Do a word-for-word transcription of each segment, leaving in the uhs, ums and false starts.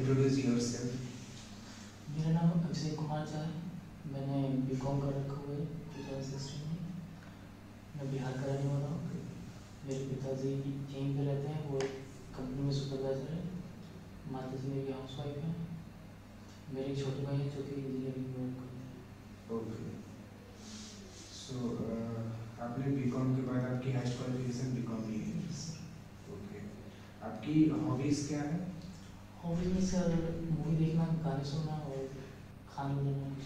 Introduce yourself. मेरा नाम अभिषेक कुमार झा है। मैंने बीकॉम कर रखा हुआ है टू थाउजेंड सिक्सटीन में। मैं बिहार का रहने वाला हूँ। मेरे पिताजी यहीं पे रहते हैं, वो कंपनी में सुपरवाइजर है। माता जी मेरी हाउस वाइफ है। मेरे एक छोटे भाई हैं जो कि इंजीनियरिंग में वर्क करते हैं। ओके, सो आपने बीकॉम के बाद आपकी हाईएस्ट क्वालिफिकेशन बीकॉम की है? ओके, आपकी हॉबीज़ क्या है? हॉबीज में सर मूवी देखना, गाने सुनना और खाना बनाना।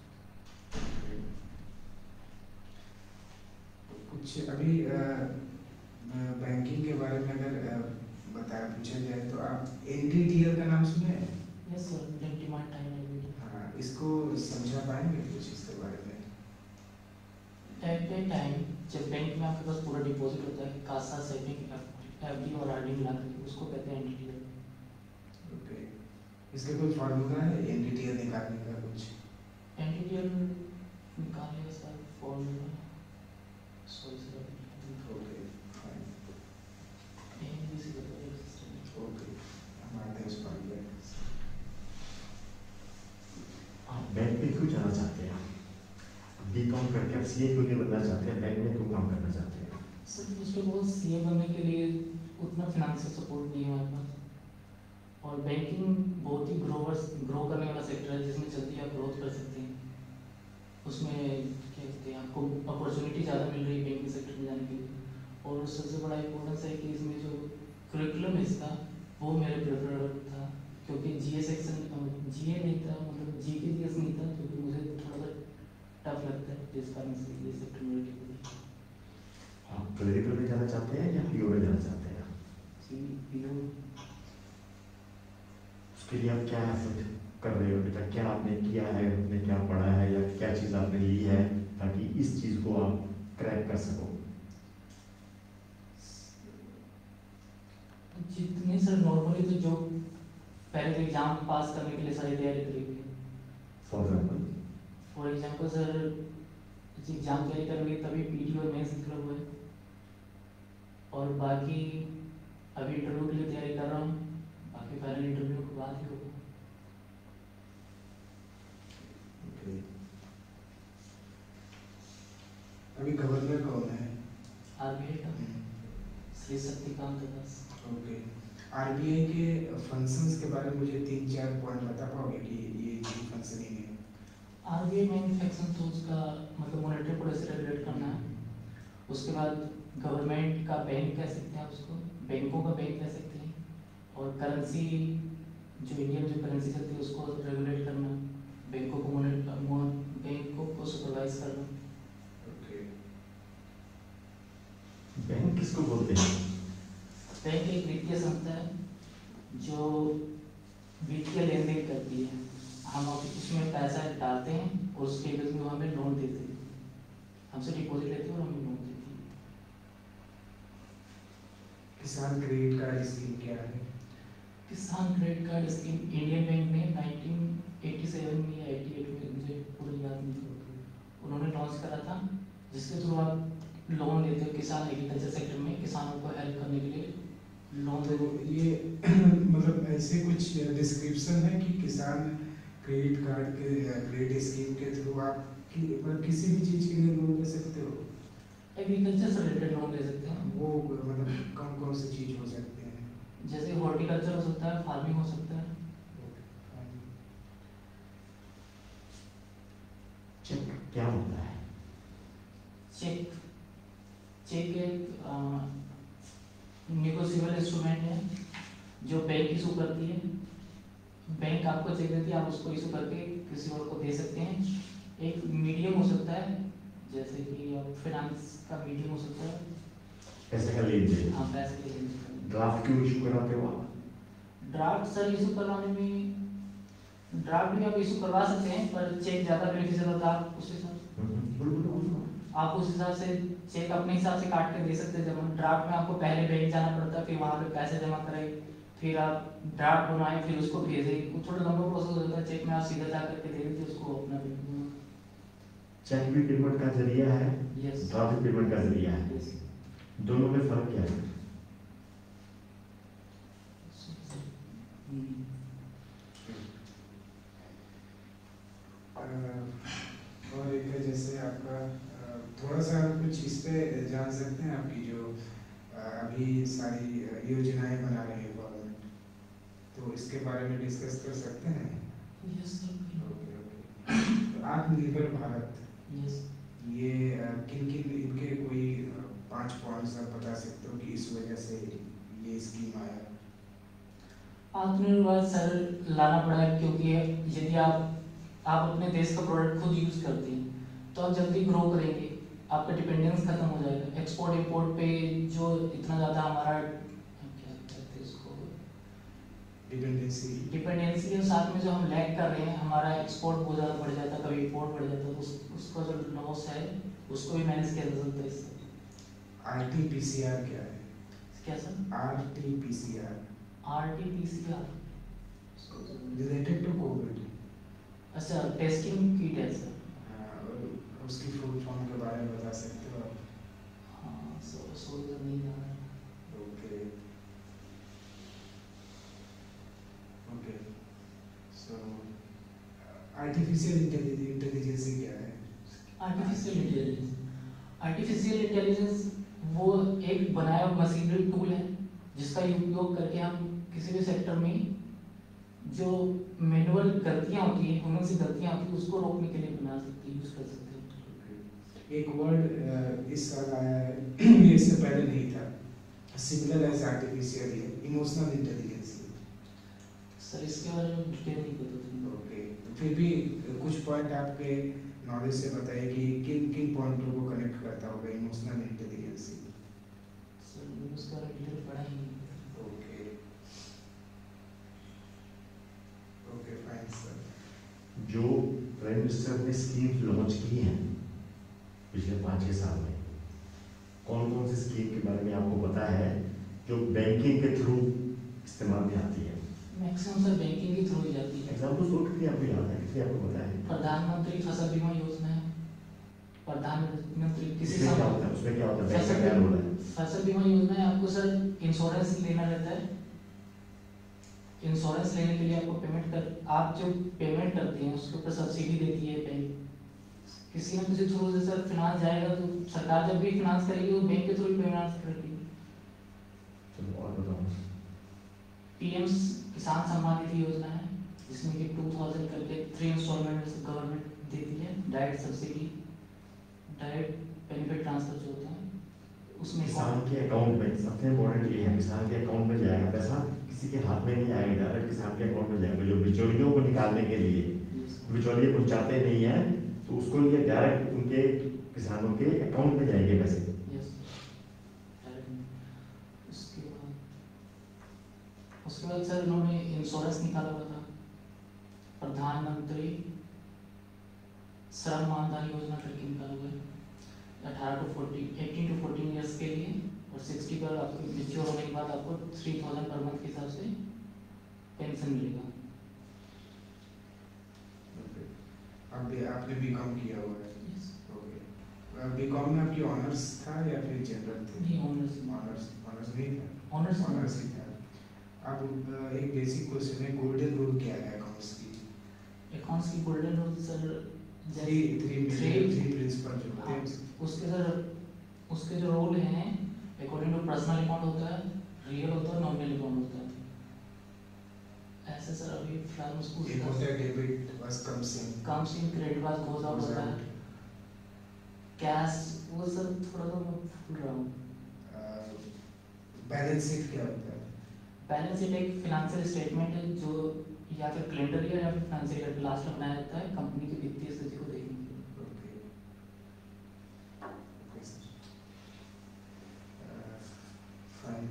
कुछ अभी बैंकिंग के बारे में अगर अ, बताया पूछा जाए तो आप एन डी टी एल का नाम सुने हैं? यस सर, डिमांड टाइम है। हाँ, इसको समझा पाएंगे कुछ इसके बारे में? एट ए टाइम जब बैंक में आपके पास पूरा डिपॉजिट होता है, कासा, सेविंग, एफडी और आरडी मिला के, उसको कहते हैं एनडीटीएल। ओके, इसका कोई फार्मूला है एन डी टी एल निकालने का कुछ? एनडीटीएल निकालने का sir formula sorry sir okay fine, NBC का तो एक सिस्टम है। ओके, हम आते हैं उस पर। आप बैंक में क्यों जाना चाहते हैं? बीकॉम करके आप सीए क्यों नहीं बनना चाहते हैं? बैंक में क्यों काम करना चाहते हैं? सर मुझे बहुत सीए बनने के लिए उतना फाइनेंशियल सपोर्ट नहीं है हमारे पास, और बैंकिंग बहुत ही ग्रोवर्स ग्रो करने वाला सेक्टर है जिसमें जल्दी आप ग्रोथ कर सकते हैं। उसमें क्या कहते हैं, आपको अपॉर्चुनिटी ज़्यादा मिल रही है बैंकिंग सेक्टर में जाने के लिए। और सबसे बड़ा इम्पोर्टेंस है कि इसमें जो करिकुलम है इसका, वो मेरे प्रेफरेबल था, क्योंकि जीए सेक्शन जीए नहीं था, मतलब जी के जीएस नहीं था, क्योंकि मुझे थोड़ा सा टफ लगता है, जिस कारण से ये सेक्टर मेरे लिए। आप क्लरिकल में जाना चाहते हैं या पीओ में जाना चाहते हैं? जी पीओ। उसके लिए आप क्या एफर्ट कर रहे हो बेटा? क्या आपने किया है, आपने क्या पढ़ा है, या क्या चीज़ आपने ली है ताकि इस चीज़ को आप क्रैक कर सको? जितने सर नॉर्मली तो जो पहले एग्जाम पास करने के लिए सारी तैयारी करेंगे। For example for example sir exam तैयारी करेंगे तभी पीटी और मेंस निकला हुआ है, और बाकी अभी इंटरव्यू के लिए तैयारी कर रहा हूँ, बाकी फाइनल इंटरव्यू के बाद ही होगा। ओके, अभी गवर्नर कौन है? आरबीआई का श्री शक्तिकांत दास। ओके, आरबीआई के फंक्शंस के बारे में मुझे तीन चार पॉइंट बता पाओगे कि ये ये फंक्शनिंग है? आरबीआई मेन फंक्शन तो उसका मतलब मॉनेटरी पॉलिसी रेगुलेट करना है। उसके बाद गवर्नमेंट का बैंक कह सकते हैं आप उसको, बैंकों का बैंक कह सकते हैं, और करेंसी जो इंडियन जो करेंसी चलती है उसको रेगुलेट करना, बैंकों को बैंकों को सुपरवाइज करना। ओके, बैंक किसको बोलते हैं? बैंक एक वित्तीय संस्था है जो वित्तीय लेन देन करती है। हम उसमें पैसा डालते हैं और उसके एवज में हमें लोन देते हैं, हमसे डिपॉजिट लेते हैं और हमें लोन देते हैं। किसान क्रेडिट कार्ड स्कीम क्या है? Kisan credit card scheme Indian bank ने नाइनटीन एटी सेवन में या एटी एट में, मुझे पूरी याद नहीं, उन्होंने लॉन्च करा था, जिसके थ्रू आप लोन लेते हो किसान एग्रीकल्चर सेक्टर में, किसानों को हेल्प करने के लिए लोन दे। तो ये मतलब ऐसे कुछ डिस्क्रिप्शन है कि किसान क्रेडिट कार्ड के क्रेडिट स्कीम के थ्रू आप कि, मतलब किसी भी चीज़ के लिए लोन ले सकते हो? एग्रीकल्चर से रिलेटेड लोन ले सकते हैं। वो मतलब कौन कौन सी चीज़ हो सकते हैं? जैसे हॉर्टिकल्चर हो सकता है, फार्मिंग हो सकता है। चेक क्या होता है? चेक चेक एक नेगोशिएबल इंस्ट्रूमेंट है जो बैंक इशू करती है। बैंक आपको चेक देती है, आप उसको इशू करके किसी और को दे सकते हैं। एक मीडियम हो सकता है, जैसे कि फाइनेंस का मीडियम हो सकता है, पैसे का लेन देन। हाँ पैसे के लेन देन। ड्राफ्ट क्यों इशू कराते हो आप? ड्राफ्ट सर इशू करवाने में ड्राफ्ट भी आप इशू करवा सकते हैं, पर चेक ज़्यादा बेनिफिशियल होता है। आप उस हिसाब आप उस हिसाब से चेक अपने हिसाब से काट के दे सकते हैं। जब ड्राफ्ट में आपको पहले बैंक जाना पड़ता है, फिर वहाँ पे पैसे जमा करें, फिर आप ड्राफ्ट बनाएं, फिर उसको भेजें, वो थोड़ा लंबा प्रोसेस होता है। चेक में आप सीधा जा करके दे देते उसको अपना। चेक भी पेमेंट का जरिया है, यस, ड्राफ्ट भी पेमेंट का जरिया है। यस। दोनों में फर्क क्या है? सकते हैं आपकी जो अ, अभी सारी अ, योजनाएं बना रही है गवर्नमेंट, तो इसके बारे में डिस्कस कर सकते हैं? Yes sir. Okay okay. तो आत्मनिर्भर भारत, यस। ये किन किन इनके कोई अ, पांच पॉइंट्स आप बता सकते हो कि इस वजह से ये स्कीम आया? आत्मनिर्भर सर लाना पड़ा है क्योंकि यदि आप आप अपने देश का प्रोडक्ट खुद यूज करते हैं तो आप जल्दी ग्रो करेंगे, आपका डिपेंडेंस खत्म हो जाएगा एक्सपोर्ट इंपोर्ट पे, जो इतना ज़्यादा हमारा क्या कहते हैं इसको, डिपेंडेंसी डिपेंडेंसी के साथ में जो हम लैग कर रहे हैं, हमारा एक्सपोर्ट बहुत ज़्यादा बढ़ जाता है, कभी इंपोर्ट बढ़ जाता है, तो उस, उसका जो लॉस है उसको भी मैनेज किया जा सकता है इससे। R T P C R क्या है? क्या सर? R T P C R R T P C R related to COVID. अच्छा, टेस्टिंग किट है सर। और उसकी फुल फॉर्म के बारे में बता सकते हो आप? हाँ, सो सो इधर नहीं जाना है। Okay okay. So artificial intelligence क्या है? आर्टिफिशियल इंटेलिजेंस आर्टिफिशियल इंटेलिजेंस वो एक बनाया हुआ मशीनरी टूल है जिसका उपयोग करके हम किसी भी सेक्टर में जो मैनुअल गलतियां होती हैं, उनमें से गलतियां होती हैं, उसको रोकने के लिए बना सकते हैं, यूज कर सकते हैं। एक वर्ड इस साल आया है, ये इससे पहले नहीं था, सिमिलर एज आर्टिफिशियल है, इमोशनल इंटेलिजेंस। सर इसके बारे में डिटेल नहीं पता था। ओके, फिर भी कुछ पॉइंट आपके नॉलेज से बताइए कि किन किन पॉइंटों को कनेक्ट करता होगा इमोशनल इंटेलिजेंस? सर मैंने उसका डिटेल पढ़ा ही नहीं। Okay okay fine sir. जो प्राइम मिनिस्टर ने स्कीम लॉन्च की हैं पिछले पाँच छः साल में, कौन कौन सी स्कीम के बारे में आपको पता है जो बैंकिंग के थ्रू इस्तेमाल में आती है? मैक्सिमम सर बैंकिंग के थ्रू ही जाती है। एग्जाम्पल सोच के आपको याद है, किसी आपको पता है? प्रधानमंत्री फसल बीमा योजना है, प्रधानमंत्री किसी उसमें क्या होता है? उसमें क्या होता है? बैंक का क्या रोल है? फसल बीमा योजना है, आपको सर इंश्योरेंस लेना रहता है। इंश्योरेंस लेने के लिए आपको पेमेंट कर आप जो पेमेंट करते हैं उसके ऊपर सब्सिडी देती है बैंक। किसी न किसी थ्रू से सर फिनांस जाएगा, तो सरकार जब भी फिनांस करेगी वो बैंक के थ्रू ही फिनांस करेगी। चलो और बताओ। पीएम किसान सम्मान निधि योजना है जिसमें कि टू थाउजेंड करके थ्री इंस्टॉलमेंट में गवर्नमेंट देती है, direct subsidy, direct benefit transfer जो होता है उसमें किसान के अकाउंट में सबसे इम्पोर्टेंट ये है, किसान के अकाउंट में जाएगा पैसा, किसी के हाथ में नहीं आएगा, डायरेक्ट किसान के अकाउंट में जाएगा। जो बिचौलियों को निकालने के लिए बिचौलिए पहुंचाते नहीं है तो उसको ये डायरेक्ट उनके किसानों के अकाउंट में जाएंगे पैसे। यस। उसके बाद उसके बाद सर उन्होंने इंश्योरेंस निकाला हुआ था, प्रधानमंत्री श्रम मानधन योजना करके निकाला हुआ है, अठारह to forty eighteen to fourteen years के लिए, और सिक्सटी पर आपको मेच्योर होने के बाद आपको थ्री थाउजेंड पर मंथ के हिसाब से पेंशन मिलेगा। आप भी आपने बीकॉम किया हुआ है? यस। ओके, बीकॉम में आपकी ऑनर्स था या फिर जनरल थे? नहीं, ऑनर्स ऑनर्स ऑनर्स नहीं था, ऑनर्स ऑनर्स ही था। अब अ, एक बेसिक क्वेश्चन है, गोल्डन रूल क्या है अकाउंट्स की? अकाउंट्स की golden rule sir three three three three principle जो होते हैं। उसके सर उसके जो रूल हैं अकॉर्डिंग टू पर्सनल अकाउंट होता है, रियल होता है, नॉमिनल अकाउंट होता है। ऐसे सर अभी फिलहाल उसको एक होता है डेबिट बस comes in, comes in, credit was goes out होता है, कैश वो सर थोड़ा सा मैं भूल रहा हूँ। बैलेंस शीट क्या होता है? बैलेंस शीट एक फाइनेंशियल स्टेटमेंट है जो या फिर कैलेंडर ईयर या फिर फाइनेंशियल ईयर के लास्ट में बनाया जाता है कंपनी की वित्तीय स्थिति को देखने के लिए। Okay okay sir, fine.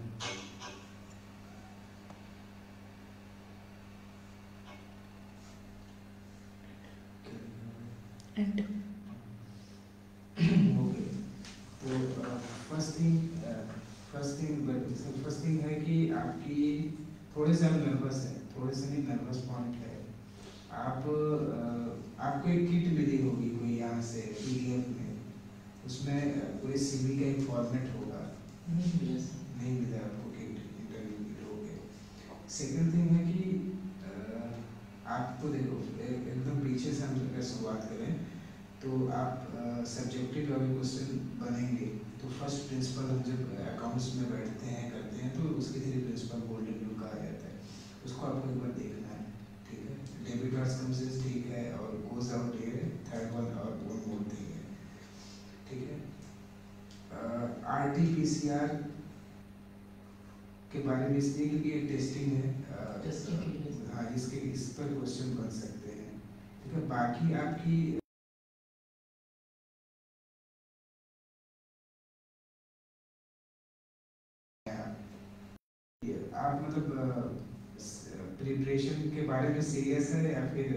And okay, तो first thing first thing first thing है कि आपकी थोड़े से हम नर्वस है, थोड़े से नहीं नर्वस पॉइंट है। आप अ, आपको एक किट मिली होगी कोई यहाँ से पीडीएफ में, उसमें पूरे सीवी का एक फॉर्मेट होगा। नहीं मिला सर। नहीं मिला आपको किट, इंटरव्यू किट हो गए। सेकंड थिंग है कि अ, आपको देखो एक- एकदम पीछे से हम अगर शुरुआत करें तो आप सब्जेक्टिव अगर क्वेश्चन बनेंगे तो तो फर्स्ट प्रिंसिपल हम जब अकाउंट्स में बैठते हैं करते हैं तो उसके लिए प्रिंसिपल गोल्डन रूल कहा जाता है, उसको आपको एक बार देखना है, ठीक है। डेबिट कार्ड कम से ठीक है, और गोज आउट ये थर्ड वन और वन मोर थिंग है, ठीक है। R T P C R के बारे में इसलिए क्योंकि ये टेस्टिंग है, टेस्टिंग के लिए। हाँ, इसके इस पर क्वेश्चन बन सकते हैं, ठीक है। बाकी आपकी आप मतलब प्रिपरेशन के बारे में सीरियस है या फिर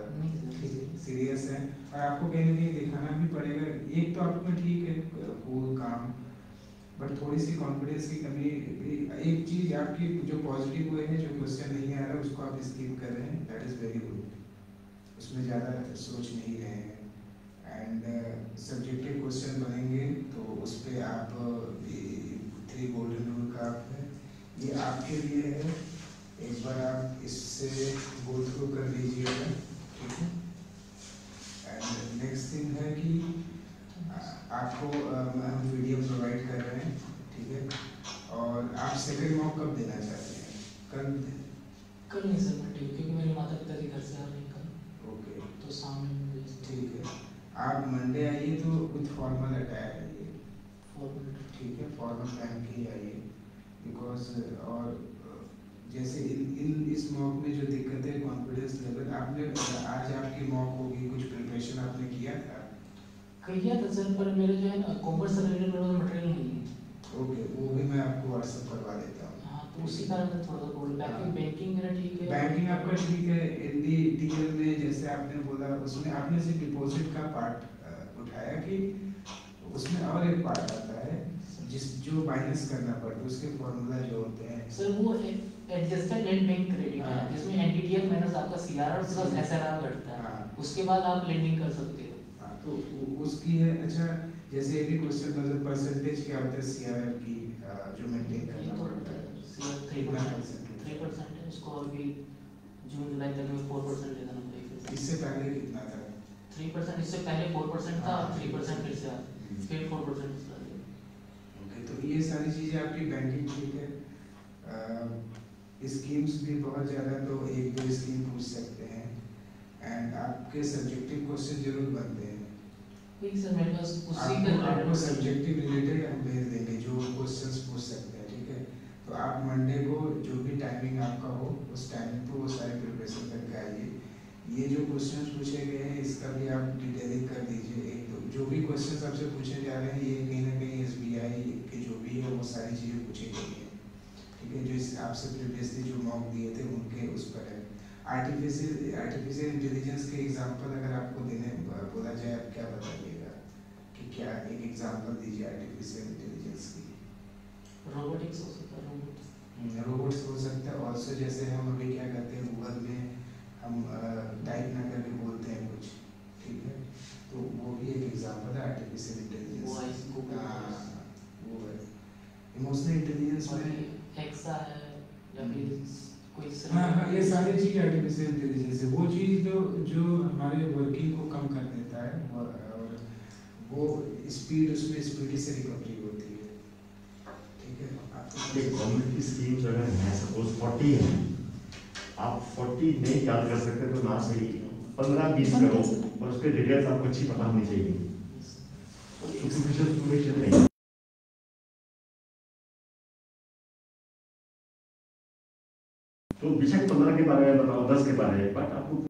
सीरियस है, और आपको कहीं ना कहीं दिखाना भी पड़ेगा। एक तो आपको ठीक है वो काम, बट थोड़ी सी कॉन्फिडेंस की कमी। एक चीज आपकी जो पॉजिटिव हुए है, जो क्वेश्चन नहीं आ रहा उसको आप स्किप कर रहे हैं, दैट इज वेरी गुड, उसमें ज़्यादा सोच नहीं रहे हैं। एंड सब्जेक्टिव क्वेश्चन बनेंगे तो उस पर आप थ्री गोल्डन रूल का आप है, ये आपके लिए है, एक बार आप इससे गो थ्रू कर लीजिएगा, ठीक है। एंड नेक्स्ट थिंग है कि आपको हम वीडियो प्रोवाइड कर रहे हैं, ठीक है। और आप सेकंड मॉक कब देना चाहते हैं? कल कल नहीं सर मंडे, क्योंकि मेरे माता पिता के घर से आ रहे हैं कल। ओके, तो शाम में ठीक है। आप मंडे आइए तो विथ फॉर्मल अटायर आइए, फॉर्मल, ठीक है, फॉर्मल पहन के ही आइए, बिकॉज और जैसे इन इन इस मॉक में जो दिक्कत है कॉन्फिडेंस लेवल, आपने आज आपकी मॉक होगी, कुछ प्रिपरेशन आपने किया था? किया था सर, पर मेरे जो है ना कॉमर्स से रिलेटेड मेरा मटेरियल नहीं है। ओके, वो भी मैं आपको व्हाट्सएप करवा देता हूँ। हाँ, तो उसी कारण मैं थोड़ा सा बोल, बाकी बैंकिंग मेरा ठीक है। बैंकिंग आपका ठीक है। इन दी डीएल में जैसे आपने बोला, उसमें आपने सिर्फ डिपॉजिट का पार्ट उठाया कि उसमें और एक पार्ट आता है जिस जो माइनस करना पड़ता है, उसके फॉर्मूला जो होते हैं सर वो एडजस्टेड नेट बैंक क्रेडिट है, जिसमें एनडीटीएफ माइनस आपका सीआरआर प्लस एसआरआर घटता है, उसके बाद आप लेंडिंग कर सकते हो। हाँ, तो उसकी है। अच्छा, जैसे एक क्वेश्चन मतलब परसेंटेज क्या होता है सीआरआर की जो मेंटेन करना पड़ता है? CR three percent three percent है, उसको और भी जून जुलाई तक में फोर परसेंट ले देना पड़ेगा। इससे पहले कितना था? थ्री परसेंट, इससे पहले फोर परसेंट था, थ्री परसेंट फिर से फिर फोर परसेंट। ओके, तो ये सारी चीज़ें आपकी बैंकिंग ठीक है। स्कीम्स भी बहुत ज़्यादा, तो एक दो स्कीम पूछ सकते हैं, एंड आपके सब्जेक्टिव क्वेश्चन जरूर बनते हैं। ठीक सर, मेरे पास उसी आपको, का आपको सब्जेक्टिव रिलेटेड हम भेज देंगे जो क्वेश्चंस पूछ सकते हैं, ठीक है। तो आप मंडे को जो भी टाइमिंग आपका हो उस टाइमिंग पे वो सारी प्रिपरेशन करके आइए। ये जो क्वेश्चंस पूछे गए हैं इसका भी आप डिटेलिंग कर दीजिए। एक तो जो भी क्वेश्चंस आपसे पूछे जा रहे हैं ये कहीं ना कहीं एसबीआई के जो भी है वो सारी चीज़ें पूछी गई हैं, ठीक है, जो इस आपसे प्रीवियसली जो मॉक दिए थे उनके उस पर है। आर्टिफिशियल आर्टिफिशियल इंटेलिजेंस के एग्जांपल अगर आपको देने बोला जाए, आप क्या बताइएगा कि क्या एक एग्जांपल दीजिए आर्टिफिशियल इंटेलिजेंस की? रोबोटिक्स हो सकता है, रोबोट रोबोट्स हो सकता है। ऑल्सो जैसे हम अभी क्या करते हैं गूगल में हम टाइप ना करके बोलते हैं कुछ, ठीक है, तो वो भी एक एग्जांपल है आर्टिफिशियल इंटेलिजेंस। वॉइस को वो है इमोशनल इंटेलिजेंस में एक्सा है या फिर कोई। हाँ हाँ, ये सारी चीज़ आर्टिफिशियल इंटेलिजेंस है, वो चीज़ जो जो हमारे वर्किंग को कम कर देता है, और, और वो स्पीड उसमें स्पीड से रिकवरी होती है, ठीक है। आपको गवर्नमेंट की स्कीम्स अगर है सपोज फोर्टी है, आप फोर्टी नहीं याद कर सकते तो ना सही पंद्रह बीस करो, और उसके डिटेल्स आपको अच्छी पता होनी चाहिए। सुपरफिशियल नहीं। तो बेशक पंद्रह के बारे में बताओ, दस के बारे में, बट आपको